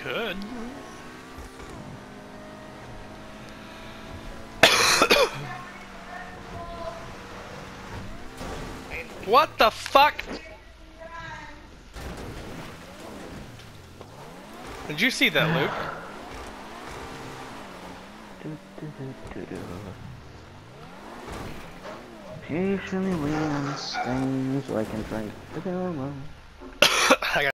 could. What the fuck? Did you see that, Luke? Patiently waiting on this thing so I can drink the alone.